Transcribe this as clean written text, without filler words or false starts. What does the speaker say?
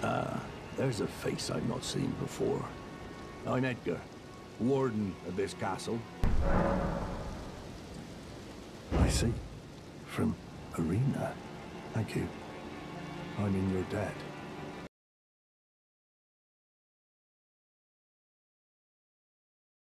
There's a face I've not seen before. I'm Edgar, warden of this castle. I see. From Arena. Thank you. I'm in your debt.